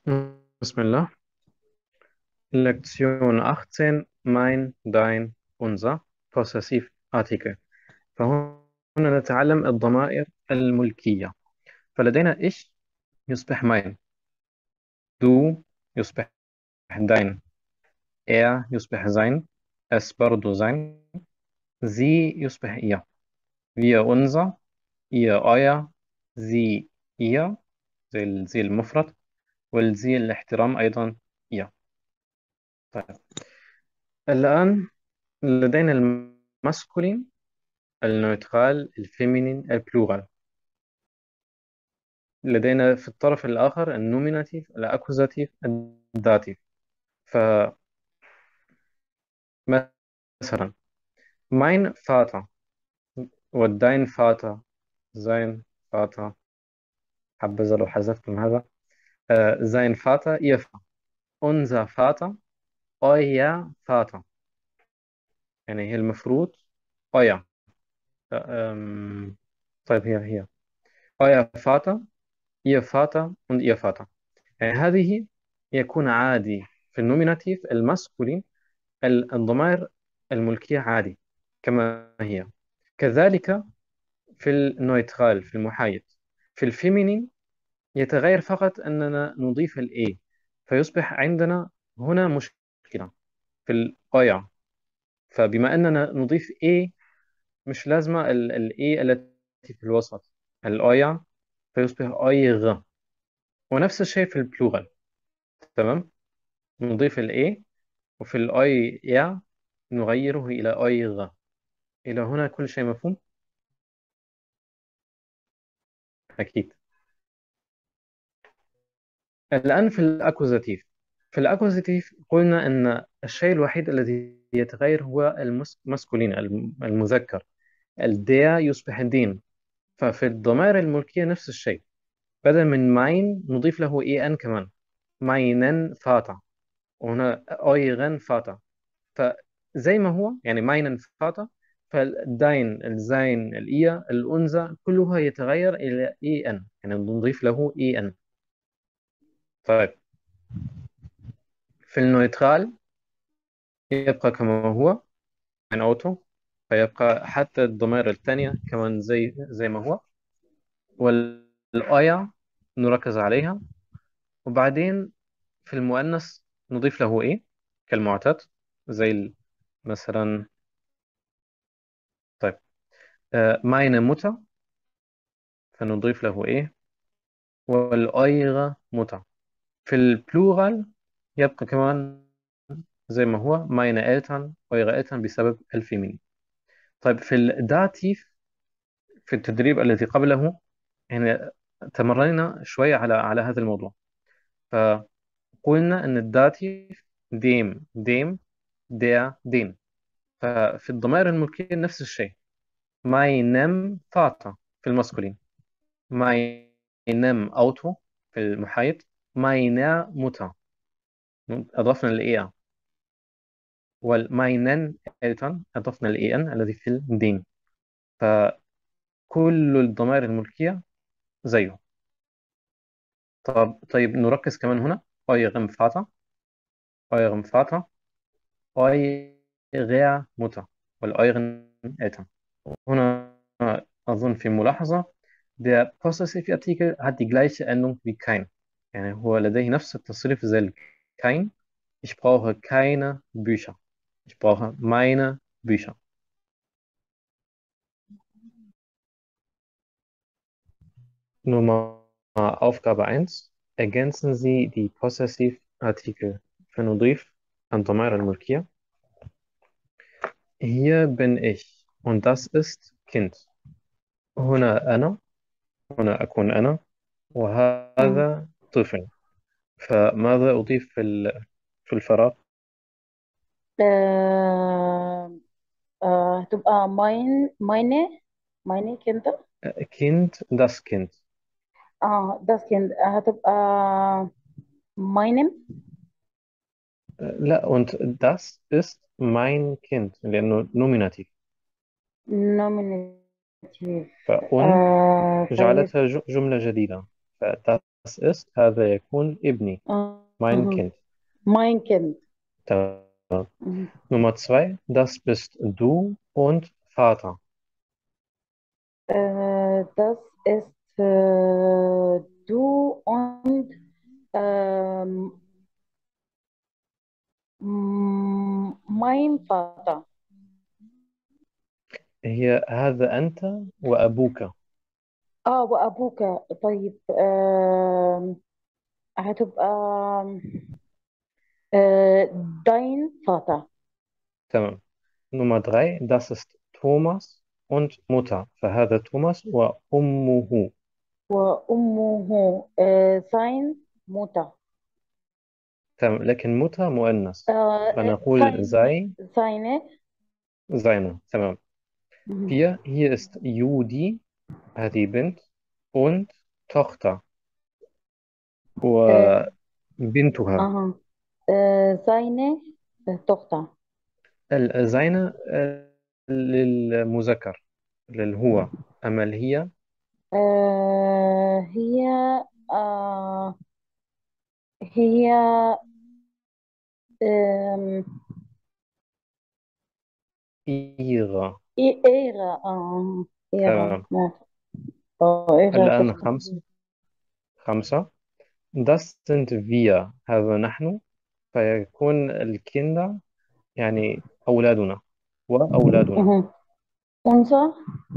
بسم الله. Lektion 18. Mein, dein, unser. Possessivartikel. فهنا نتعلم الضمائر الملكية. فلدينا ich يصبح mein. Du يصبح dein. Er يصبح sein. Es برضو sein. Sie يصبح ihr. Wir unser. ihr euer. Sie ihr. زي المفرد. والزي الاحترام أيضا ihr. طيب. الآن لدينا الماسكولين، النيوترال، الفيمينين، البلورال. لدينا في الطرف الآخر النوميناتيف، الأكوزاتيف، الداتيف. فمثلا mein Vater والدين Vater sein Vater. حبذا لو حذفتم هذا. sein Vater ihr Vater. unser Vater euer Vater. يعني هي المفروض euer. طيب هي euer Vater ihr Vater und ihr Vater. يعني هذه يكون عادي في النوميناتيف الماسكولين. الضمائر الملكية عادي كما هي. كذلك في النويترال في المحايد. في الفيمينين يتغير فقط أننا نضيف الإي، فيصبح عندنا هنا مشكلة في الأويا. فبما أننا نضيف إي مش لازمة الإي التي في الوسط الأويا، فيصبح أويغ. ونفس الشيء في البلورال. تمام. نضيف الإي وفي الأي يا نغيره إلى أيغ. إلى هنا كل شيء مفهوم؟ أكيد. الآن في الأكوزاتيف. في الأكوزاتيف قلنا أن الشيء الوحيد الذي يتغير هو المسكولين، المذكر. الديا يصبح دين. ففي الضمائر الملكية نفس الشيء. بدل من ماين نضيف له إي أن كمان. ماينن فاتا. وهنا أيغن فاتا. فزي ما هو يعني ماينن فاتا. فالداين الزاين الإيا الأنثى كلها يتغير إلى إي أن، يعني نضيف له إي أن. طيب. في النيوترال يبقى كما هو من أوتو. فيبقى حتى الضمائر الثانية كمان زي ما هو. والآية نركز عليها. وبعدين في المؤنث نضيف له إيه كالمعتاد. زي مثلا. طيب. ماينة متى. فنضيف له إيه. والأيغة متى. في البلورال يبقى كمان زي ما هو meine Eltern eure Eltern بسبب الفيمينين. طيب في الداتيف في التدريب الذي قبله يعني تمرنا شوية على هذا الموضوع. فقلنا أن الداتيف ديم دين. ففي الضمائر الملكية نفس الشيء. meinem Vater في الماسكولين. meinem Auto في المحايد. meiner Mutter أضفنا الإيه. والماينن إلتون أضفنا الإي إن الذي في الدين. فكل الضمائر الملكية زيه. طيب نركز كمان هنا. أيغم فاتا. أيغم فاتا. أيغيا موتا. والأيغن إلتون. هنا أظن في ملاحظة. Der possessive Artikel hat die gleiche Endung wie kein. يعني هو لديه نفس التصريف زي kein. Ich brauche keine Bücher. Ich brauche meine Bücher. Nummer Aufgabe 1. Ergänzen Sie die Possessivartikel. فنضيف الضمائر الملكية. Hier bin ich und das ist Kind. هنا أنا. هنا أكون أنا. مم. وهذا طفل. فماذا أضيف في الفراغ؟ آه هتبقى ماينه كده. Kind, das Kind. اه ده كده هتبقى ماينم. لا und das ist mein Kind لأنه nominativ. نومينيتيف. فأن طيب. جعلتها جملة جديدة. ist هذا يكون ابني mein Mhm. Kind. Mein Kind. تمام. Mhm. Nummer zwei, das bist du und Vater. Das ist du und ähm, mein Vater. هي هذا أنت وأبوك. وأبوك. طيب هتبقى äh, dein Vater. تمام. Nummer drei, das ist Thomas und Mutter. فهذا توماس وأمه. وأمه sein Mutter. تمام، لكن Mutter مؤنث فنقول Sein, sei seine. seine. تمام. Mhm. Vier, hier ist Judy, هذه بنت und Tochter Äh, وبنتها. aha. Seine Tochter. seine للمذكر للهو، أما هي هي آه هي آم، ihre. إيرة إيرة تمام. إيرة الآن تختار. خمسة. Das sind wir. هذا نحن. فيكون الكندر يعني أولادنا وأولادنا. Mhm. Unser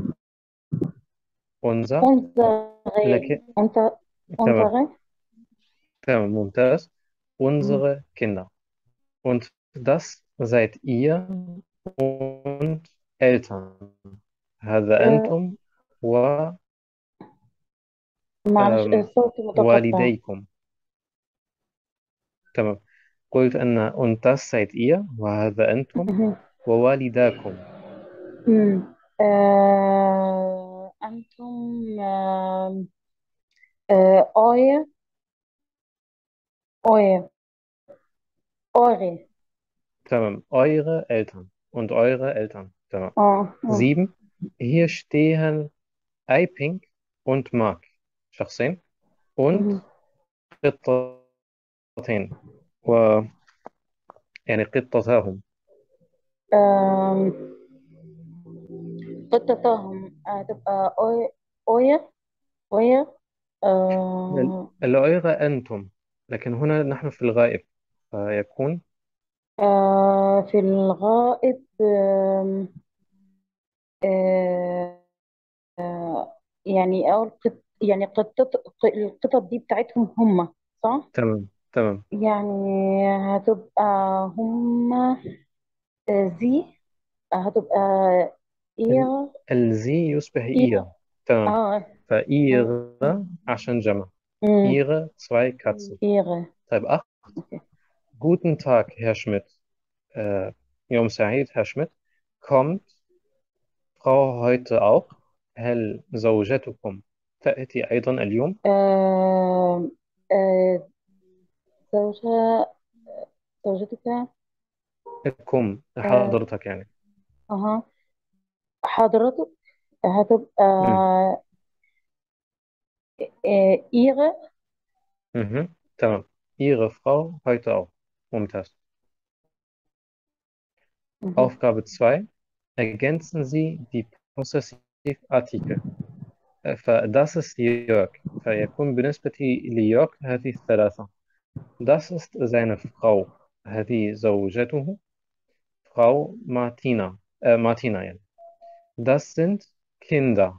unser. unsere لكن unser تمام. unsere تمام ممتاز. Mhm. Unsere Kinder. Und das seid ihr und Eltern. هذا äh, أنتم معلش الصوت متقطع. ووالديكم. تمام. قلت أن und das seid ihr وهذا أنتم Mhm. ووالداكم. Mhm. أنتم euer euer eure تمام. Eure Eltern und eure Eltern. تمام. آه. 7. Hier stehen Eiping und Mark. شخصين und Mhm. قطتين و يعني قطتاهم. آم، قطتهم هتبقى أويا أويا الأيغة أنتم، لكن هنا نحن في الغائب فيكون في الغائب آه، يعني أول يعني القطط دي بتاعتهم هم صح؟ تمام. تمام. يعني هتبقى هم زي هتبقى ال- إيه الزي يشبه إيه إير. تمام. آه آه، فإير عشان جمع. أمم، Ihre zwei Katzen. إيه طيب أوكي. Guten Tag, Herr Schmidt. يوم سعيد, Herr Schmidt. Kommt Frau heute auch? هل زوجتكم تأتي أيضا اليوم؟ آه آه زوجة زوجتك كم آه حضرتك يعني. أها حضرتك هتبقى مم. إيغة Mhm. تمام. Ihre Frau heute auch. ممتاز. مهم. Aufgabe 2. Ergänzen Sie die Possessivartikel. فdas ist Jörg. فيكون بالنسبة ليورغ هذه الثلاثة. Das ist seine Frau. هذه زوجته. Frau Martina. Martina يعني. Das sind Kinder.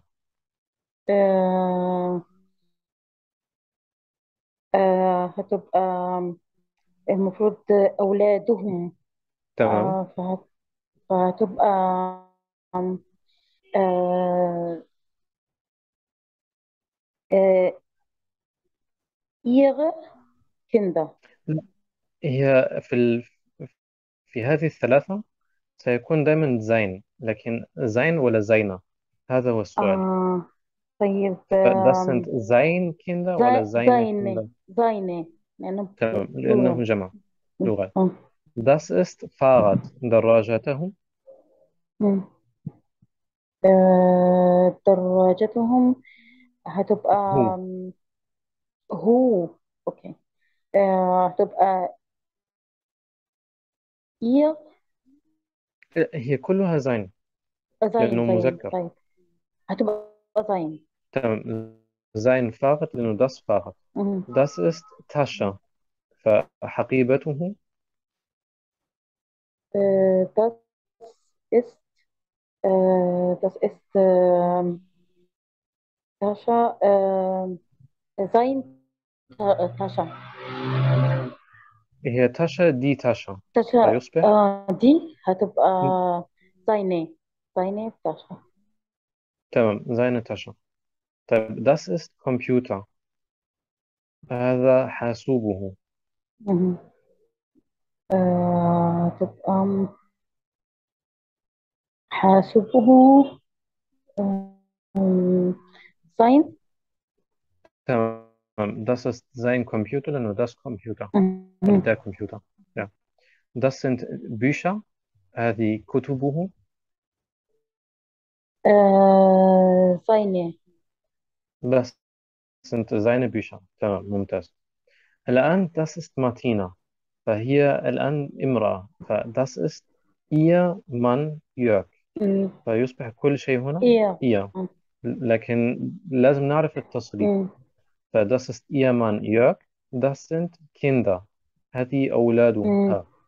آه هتبقى المفروض أولادهم تمام. فهتبقى آه آه ihre Kinder. لا، هي في هذه الثلاثة سيكون دائما زين، لكن زين ولا زينة؟ هذا هو السؤال. آه طيب Das sind sein Kinder ولا seine seine Kinder؟ seine لأنه تمام، لأنهم plural. جمع. لغة. آه. Das ist Fahrrad. دراجته. مم. دراجتهم هتبقى هو. هو. اوكي. هتبقى ihr. هي كلها زين sein لأنه sein مذكر. طيب، هتبقى sein. تمام. زين فقط لأنه das فقط. مهم. Das ist Tasche. فحقيبته. das ist das ist Tascha, sein Tascha. هي Tasche دي Tasche. Tascha فيصبح دي هتبقى seine seine Tascha. تمام seine Tasche. طيب das ist Computer. هذا حاسوبه. مهم. تبقى حاسبه sein. تمام. Das ist sein Computer لأنه das Computer. طب مهم. der Computer. Ja. Das sind Bücher. هذه كتبه. seine. Das sind seine Bücher. تمام ممتاز. الآن das ist Martina. فهي الآن امرأة. فdas ist ihr Mann Jörg. مم. فيصبح كل شيء هنا ihr. ihr. لكن لازم نعرف التصريف. مم. فdas ist ihr Mann Jörg. Das sind Kinder. هذه مم. أولادها.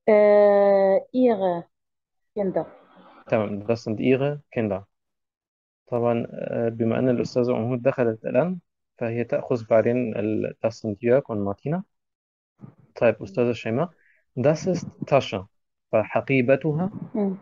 ihre Kinder. تمام. das sind ihre Kinder. طبعا بما أن الأستاذة أمهود دخلت الآن فهي تأخذ بعدين das sind Jörg und Martina. طيب أستاذة شيماء. das ist Tasche. فحقيبتها. مم.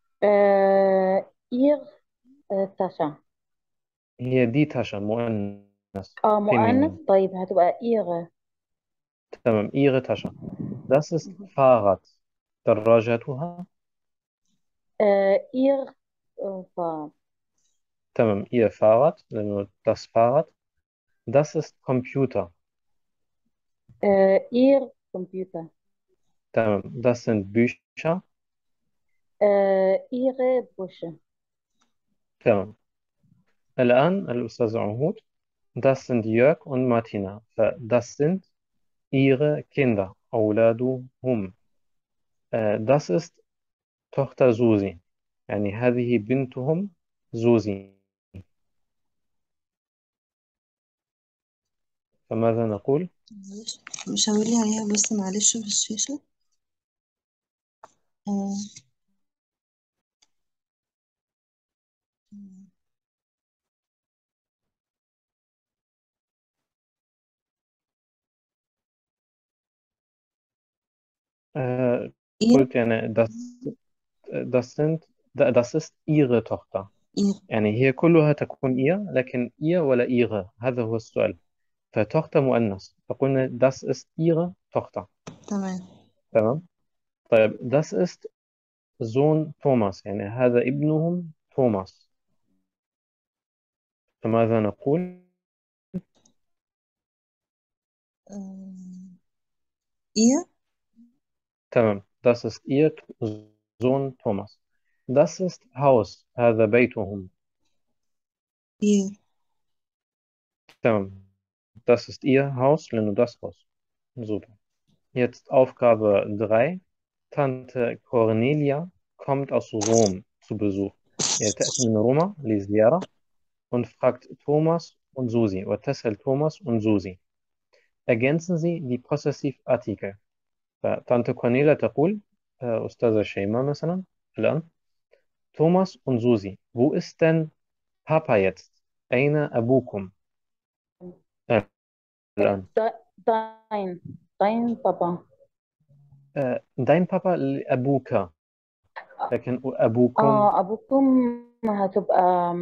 ihr Tascha. هي دي تاشا مؤنث. مؤنث feminin. طيب هتبقى ihre. تمام ihre Tasche. das ist Fahrrad. دراجتها. ihr تمام ihr Fahrrad لأنه das Fahrrad. das ist Computer. ihr Computer. تمام das sind Bücher. ihre Busche. تمام. الآن الأستاذ عهود. das sind Jörg und Martina. das sind ihre Kinder أولادهم. das ist Tochter Susi. يعني هذه بنتهم زوزي. فماذا نقول؟ معلش، مش هقولي عليها بس معلش في الشاشة. آه. Äh, إيه قلت يعني das sind das ist ihre Tochter. إيه. يعني هي كلها تكون ihr لكن ihr ولا ihre هذا هو السؤال. فtochter مؤنث فقلنا das ist ihre Tochter. تمام. تمام. طيب das ist Sohn Thomas يعني هذا ابنهم توماس. فماذا نقول؟ آه. إيه تمام das ist ihr Sohn Thomas. das ist Haus هذا بيتهم. إيه. تمام das ist ihr Haus لأنه das Haus. Super. Jetzt Aufgabe 3. Tante Cornelia kommt aus Rom zu Besuch. هي تأتي من روما لزيارة und fragt Thomas und Susi وتسأل توماس und Susi. Ergänzen Sie die Possessivartikel. فتانت كورنيلا تقول أستاذة شيماء مثلا الآن. توماس und Susi. Wo ist denn Papa jetzt? أين أبوكم آه، الآن؟ dein dein Papa. dein Papa أبوك لكن أبوكم. أبوكم هتبقى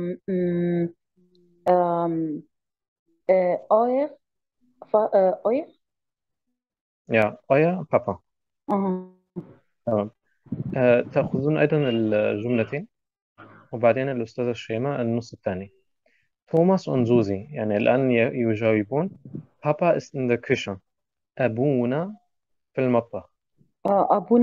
آم، euer euer. ja euer Papa. أها. تمام. تأخذون أيضا الجملتين وبعدين الأستاذة شيماء النص الثاني. توماس und Susi يعني الآن يجاوبون. Papa ist in der Küche. أبونا في المطبخ. أبونا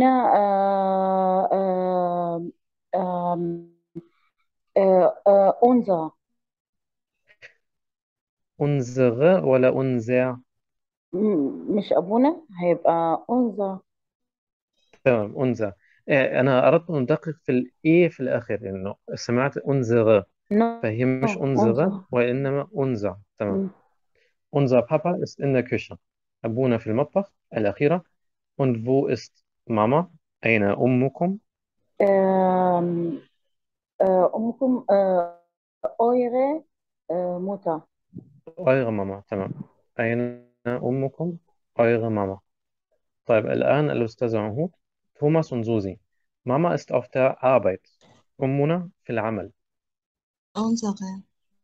آم، unser. unsere ولا unser؟ مش أبونا، هيبقى أنثى. تمام unser. أنا أردت أن أدقق في الإيه في الآخر لأنه سمعت unsere، نو. فهي مش أنثى. unsere وإنما unser. تمام. Unser Papa ist in der Küche. أبونا في المطبخ الأخيرة. Und wo ist Mama؟ أين أمكم؟ آم، أمكم أويغي موتا. Eure Mama. تمام. أين أمكم؟ Eure Mama. طيب الآن الأستاذ عهود. توماس und Susi. Mama ist auf der Arbeit. أمنا في العمل. unsere.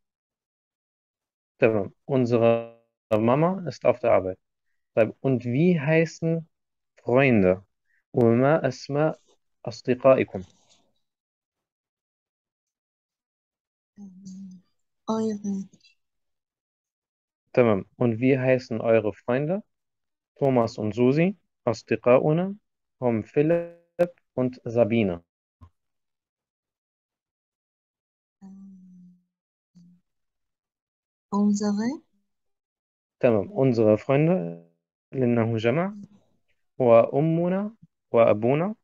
تمام. Unsere Mama ist auf der Arbeit. طيب und wie heißen Freunde؟ وما أسماء أصدقائكم؟ eure. تمام. Und wie heißen eure Freunde؟ Thomas und Susi. أصدقاؤنا هم Philipp und Sabine. ähm, unsere. تمام. unsere Freunde لأنه جمع. وأمنا وأبونا.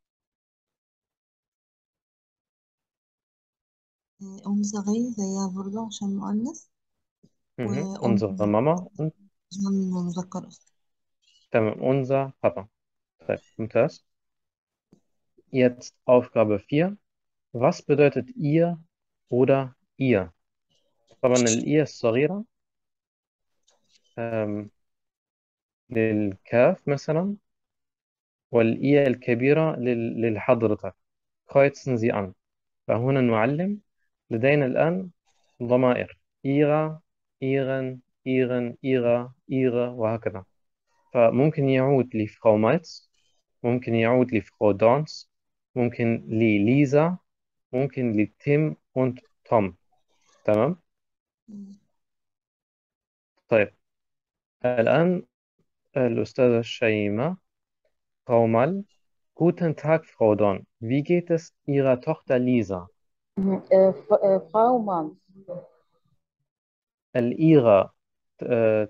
unsere زيها برضه عشان مؤنث. Unsere وأمنا Mama und عشان مذكر أصلا. تمام unser Papa. طيب ممتاز. Jetzt Aufgabe 4. Was bedeutet ihr oder ihr؟ طبعا الإيه الصغيرة ähm, للكاف مثلا، والإيه الكبيرة للحضرتك. kreuzen Sie an. فهنا نعلم. لدينا الآن ضمائر ihrer، ihren، ihren، ihrer، ihre وهكذا. فممكن يعود لفرau مالتز، ممكن يعود لفرau دونس، ممكن لليزا، ممكن لتيم und توم. تمام. طيب الآن الأستاذة شيماء. Frau Mall. Guten Tag, Frau Dorn. Wie geht es Ihrer Tochter Lisa؟ فراو مانس. الإيرة آه،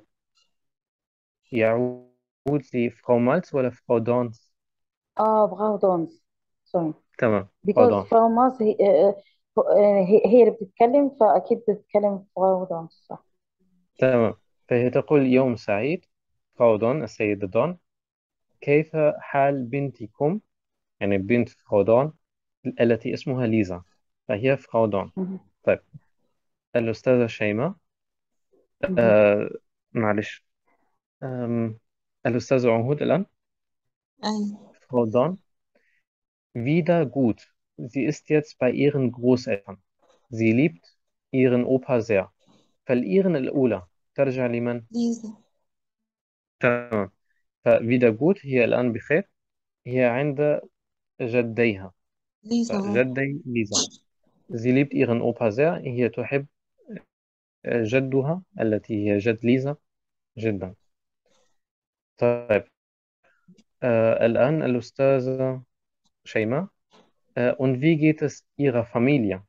يعود لفرau مالتز ولا فرau دونس؟ فراو دونز. سوري. تمام فرau because دونس. فراو مانس هي اللي بتتكلم، فأكيد بتتكلم فراو دونز صح. تمام. فهي تقول يوم سعيد. فرau دون السيدة دون. كيف حال بنتكم؟ يعني بنت فرau دون التي اسمها ليزا، فهي فرau دون. مهم. طيب الأستاذة شيماء. مهم. آه معلش. الأستاذ عهود الآن. أيوة. Frau Dorn. Wieder gut. Sie ist jetzt bei ihren Großeltern. Sie liebt ihren Opa sehr. فالإيرن الأولى ترجع لمن؟ ليزا. تمام. ففيدا جوت هي الآن بخير. هي عند جديها. ليزا برضه. فجدي ليزا. Sie liebt ihren Opa sehr. هي تحب جدها التي هي جد ليزا جدا. طيب الآن الأستاذة شيماء. Und wie geht es Ihrer Familie؟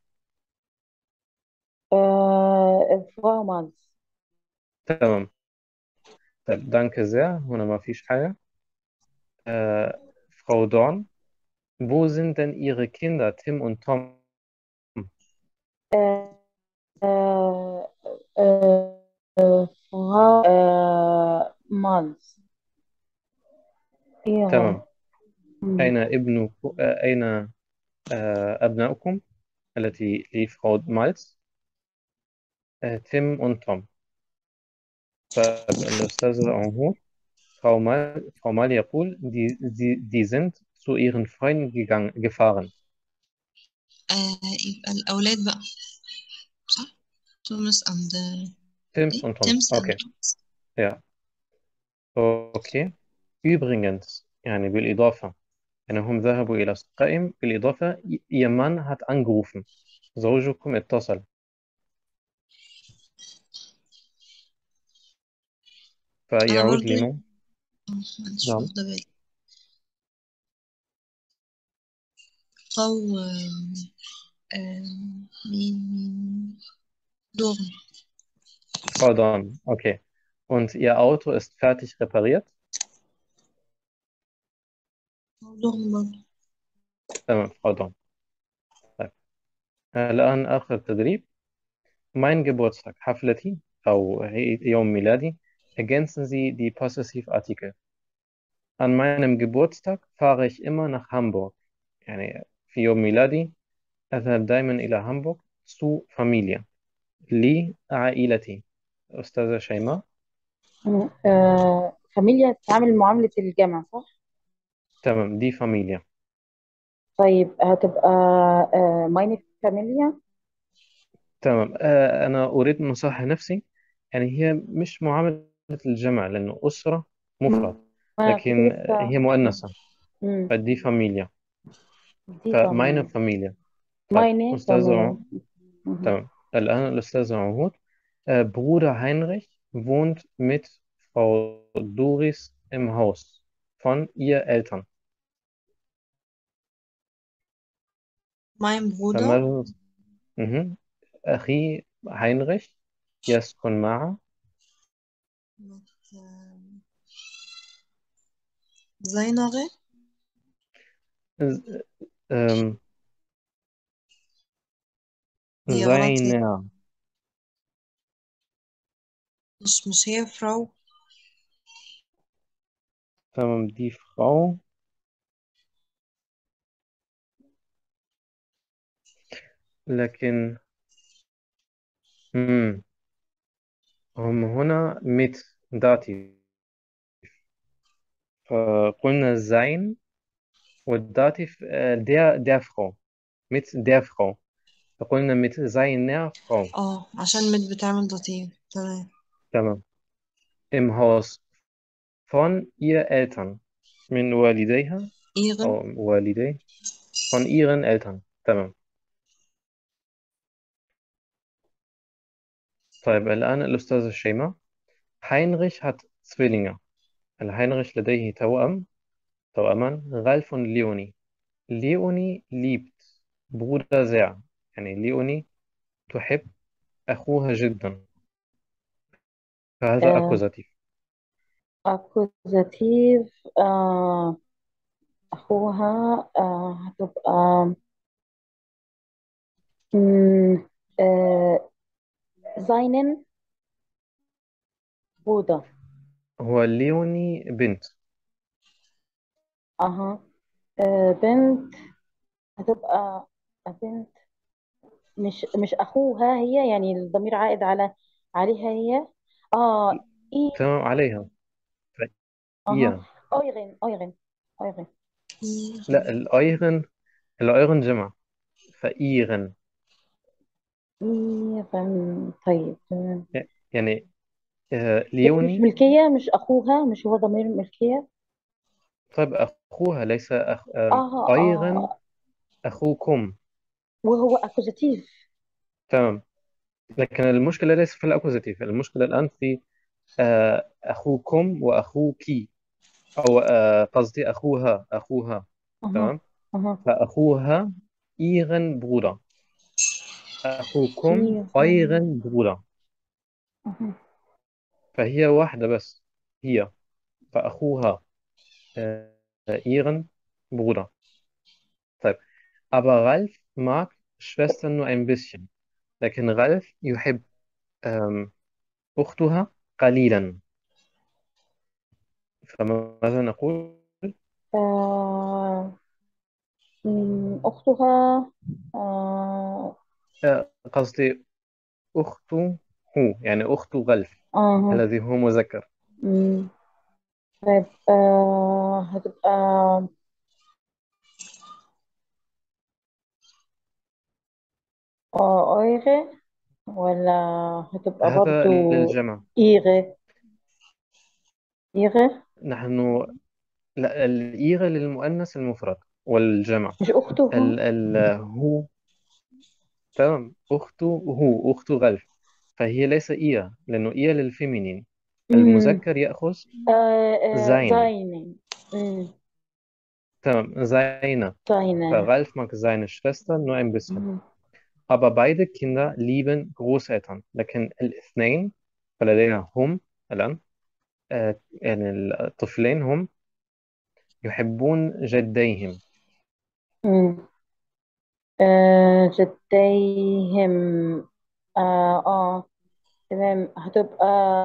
فراو مانس. تمام. طيب danke sehr. هنا ما فيش حاجة. Frau Dorn. Wo sind denn Ihre Kinder, Tim und Tom؟ آه، آه، فراو مانس. إيه. تمام. أين أين أبناؤكم التي لفرau مالتز؟ تيم und توم. طيب الأستاذ عمهور. Frau Mal يقول die sind zu ihren Freunden gefahren. يبقى الأولاد بقى، صح؟ توماس أند Tims إيه؟ und Toms. تيمس أند Okay. توماس. Ja. Okay. Übrigens يعني بالإضافة أنهم ذهبوا إلى أصدقائهم. بالإضافة Ihr Mann hat angerufen. زوجكم اتصل. أنا فيعود برضو لمن؟ معلش نعم. واخدة بالي. قو مين دورن. Frau Dorn, okay. Und Ihr Auto ist fertig repariert? لغة برضه. تمام Frau Dorn. طيب. الآن آخر تدريب. Mein Geburtstag, حفلتي أو يوم ميلادي. Ergänzen Sie die Possessivartikel. An meinem Geburtstag fahre ich immer nach Hamburg. يعني في يوم ميلادي أذهب دائما إلى هامبورغ zu Familie. لعائلتي. أستاذة شيماء. فاميليا تتعامل معاملة الجمع صح؟ تمام دي فاميليا. طيب هتبقى مايني فاميليا. تمام أنا أريد أن أصحح نفسي. يعني هي مش معاملة الجمع لأنه أسرة مفرد، ما كنت لكن لسه. هي مؤنثة. مم. فدي فاميليا. دي فماينه فاميليا. فاميليا. طيب مايني أستاذة فاميليا. مهم. تمام الآن الأستاذة عهود. Bruder Heinrich wohnt mit Frau Doris im Haus von ihr Eltern. mein Bruder فماذا مهم. أخي هاينريش يسكن مع mit seiner ز- أم، هي غلط هي seiner. مش هي فراو. تمام دي Frau. لكن مم. هم هنا mit داتي. فقلنا sein والداتيف der Frau. mit der Frau. فقلنا mit seiner Frau. اه عشان مت بتعمل ضتين تمام. تمام. Im Haus von ihr Eltern. من والديها إيغن. أو والدي. von ihren Eltern. تمام. طيب الآن الأستاذة شيماء. هاينريش hat Zwillinge. الهاينريش لديه توأمان رالف und ليوني. ليوني liebt Bruder sehr. يعني ليوني تحب أخوها جدا. فهذا أكوزاتيف. أكوزاتيف. أخوها هتبقى مم، آه زاينن بودا. هو ليوني بنت. أها. بنت هتبقى بنت. مش أخوها هي، يعني الضمير عائد عليها هي. اه إيه. تمام عليها. أها. فإيا. أويغن. إيغن. لا الأيرن جمع. فإيرن. إيغن. طيب تمام. يعني هي مش ليوني. ملكية، مش أخوها، مش هو ضمير ملكية. طيب أخوها ليس اه أيرن اه أخوكم. وهو أكوزاتيف. تمام. لكن المشكلة ليس في الأكوزاتيف. المشكلة الآن في أخوكم وأخوكي. أو قصدي أخوها. أها. تمام. أها. فأخوها إيغن برودر. أخوكم إيغن. أيغن برودر. أها. فهي واحدة بس. هي. فأخوها إيغن برودر. طيب. Aber Ralf mag Schwestern nur ein bisschen. لكن رالف يحب ähm, أختها قليلا. فماذا نقول؟ آه أختها. قصدي أخته. يعني أخت رالف آه الذي هو مذكر. مم. طيب هتبقى أويغي، ولا هتبقى هذا برضو للجمع. إيغي. إيغي. نحن لا الإيغة للمؤنث المفرد والجمع. مش أختها. هو. تمام أخته أخت غلف. فهي ليس إيا لأنه إيا للفيمينين. مم. المذكر يأخذ زين. زاينة. مم. تمام زينة. زاينة. فغalf mag seine Schwester nur ein bisschen. مم. Aber beide Kinder lieben Großeltern. لكن الاثنين فلدينا هم الآن. يعني الطفلين هم يحبون جديهم. مم. جديهم. تمام، هتبقى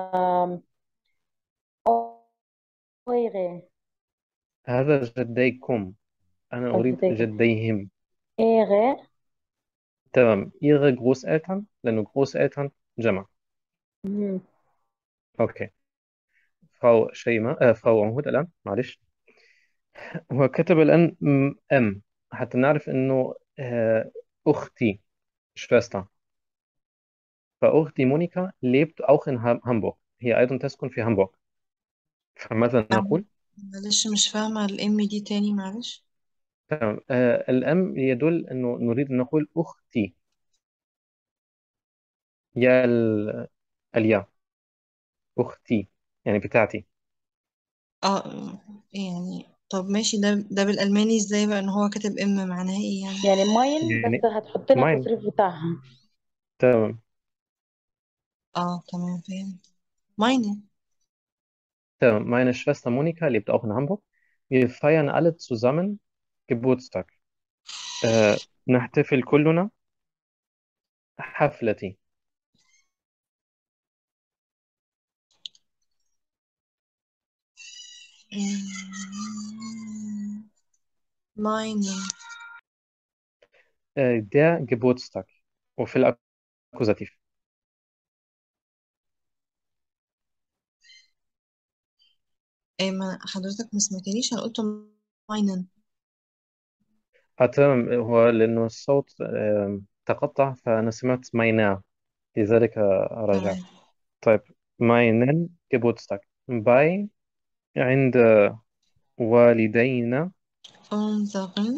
أويغي هذا جديكم، أنا أو أريد جديك جديهم. إيغي. تمام. Ihre Großeltern لأنه Großeltern جمع. مم. أوكي. فراو شيماء، فراو عمود الآن، معلش. هو كتب الآن أم، حتى نعرف إنه أختي Schwester. فأختي مونيكا lebt auch in Hamburg، هي أيضا تسكن في هامبورغ. فماذا نقول؟ معلش مش فاهمة الام دي تاني معلش. تمام. الأم يدل أنه نريد أن نقول أختي، يا الياء، أختي يعني بتاعتي. اه يعني طب ماشي، ده بالألماني ازاي بقى ان هو كاتب ام معناها ايه يعني؟ يعني ماين، بس يعني هتحط لها ماين. التصريف بتاعها. تمام. اه تمام فهمت. ماينة. تمام. Meine Schwester Monika lebt auch in Hamburg. Wir feiern alle zusammen Geburtstag. نحتفل كلنا حفلتي. ماينة. Der Geburtstag وفي الأكوزاتيف. ايه ما حضرتك ما سمعتنيش، انا قلت ماينن. تمام. هو لأنه الصوت تقطع فأنا سمعت ماينا، لذلك راجعت. تمام. طيب. meinen Geburtstag bei عند والدينا. unseren.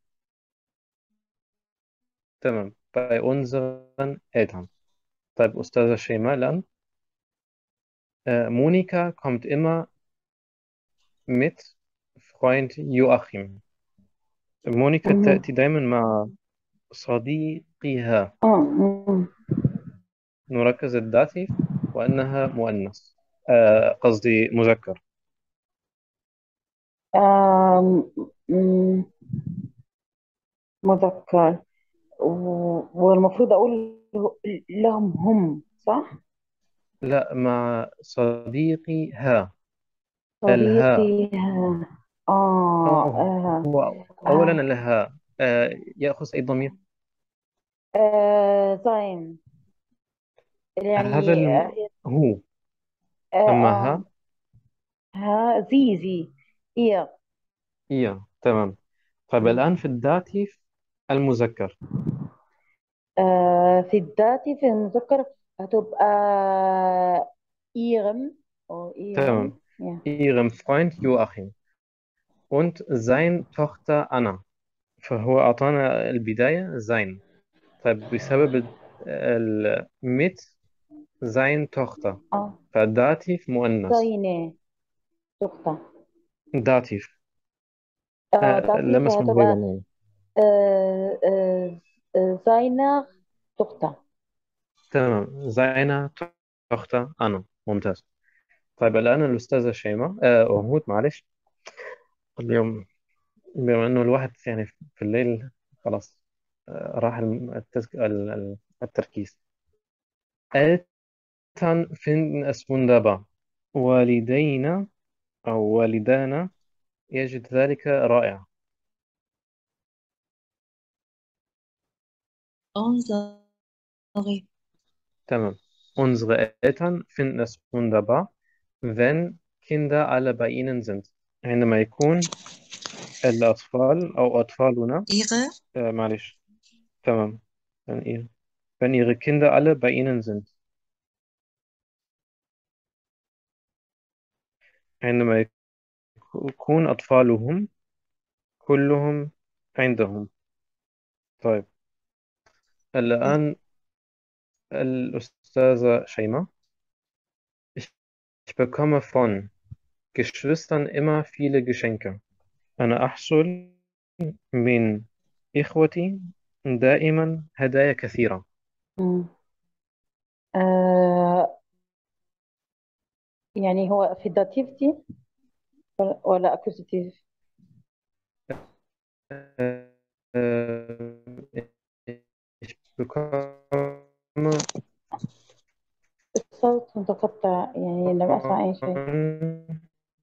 تمام. bei unseren Eltern. طيب أستاذة شيماء الآن. Monika kommt immer mit Freund Joachim. مونيكا مم. تأتي دائما مع صديقها. مم. نركز الداتيف وأنها مؤنث، قصدي مذكر. آم، مم. مذكر. والمفروض أقول لهم هم، صح؟ لا، مع صديقها. الها. صديقي. أو آه. هو أولا آه. الها يأخذ أي ضمير. زين. هذا يعني هي هو. آه أما آه زي إيه. هي. تمام. طيب مم. الآن في الداتيف المذكر. في الداتي في المذكر هتبقى إيرم أو إيرم. تمام. Ihrem Freund Joachim und sein Tochter Anna. فهو أعطانا البداية sein. طيب بسبب mit sein Tochter، آه فالداتيف مؤنث. زينة تختة. داتيف. داتي لم أسمع هذه فهتبقى الأغنية. زينة تختة. تمام. seine Tochter أنا. ممتاز. طيب الآن الأستاذة شيماء، وهود، معلش. اليوم بما إنه الواحد يعني في الليل خلاص، راح التركيز. Eltern finden es wunderbar. والدينا أو والدانا يجد ذلك رائع. unsere. تمام. Unsere Eltern finden es wunderbar, wenn Kinder alle bei ihnen sind. عندما يكون الأطفال أو أطفالنا. ihre. معلش. تمام. wenn ihre Kinder alle bei ihnen sind. عندما يكون أطفالهم كلهم عندهم. طيب الآن الأستاذة شيماء. Ich bekomme von Geschwistern immer viele Geschenke. أنا أحصل من إخوتي دائما هدايا كثيرة. مم. آه يعني هو في الداتيف دي ولا اكوزيتيف؟ Äh, ich bekomme الصوت متقطع، يعني لم أسمع أي شيء. von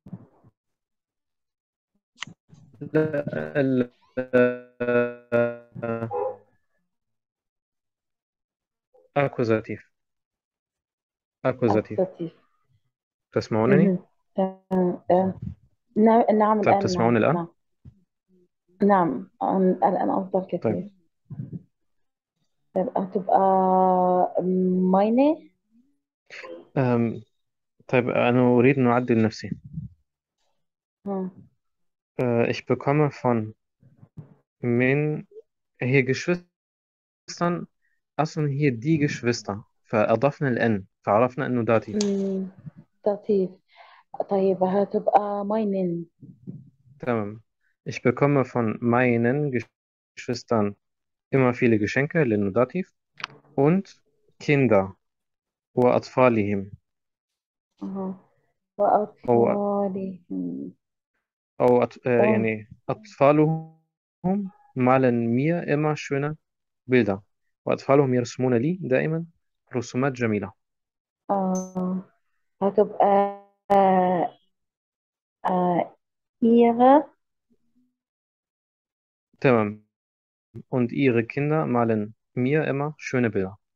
Akkusativ. Akkusativ. أكوزيتيف. تسمعونني؟ مهم. تمام. نعم نعم، طيب الآن تسمعوني نعم الآن؟ نعم. نعم الآن أفضل طيب كثير. طيب هتبقى ماينة. أم، طيب أنا أريد أن أعدل نفسي. مم. Ich bekomme von من هي Geschwistern أصلا هي دي Geschwister فأضفنا الN فعرفنا إنه داتيف. مم. داتيف. طيب هتبقى ماينن. تمام. Ich bekomme von meinen Geschwistern immer viele Geschenke لأنه داتيف und Kinder وأطفالهم أها. أو وأطفالهم. و... يعني أطفالهم malen mir immer schöne Bilder وأطفالهم يرسمون لي دائما رسومات جميلة. آه. هتبقى آه. إيغا. تمام. Und ihre Kinder malen mir immer schöne Bilder.